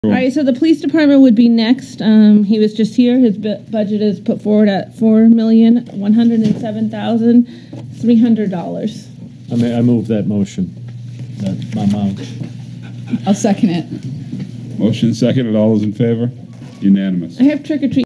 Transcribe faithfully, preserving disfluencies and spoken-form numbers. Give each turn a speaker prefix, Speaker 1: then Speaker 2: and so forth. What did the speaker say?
Speaker 1: All right, so the police department would be next. Um, he was just here. His bu budget is put forward at four million one hundred and seven thousand three hundred dollars.
Speaker 2: I mean, I move that motion. That amount.
Speaker 3: I'll second it.
Speaker 4: Motion seconded. All those in favor? Unanimous.
Speaker 1: I have trick or treat.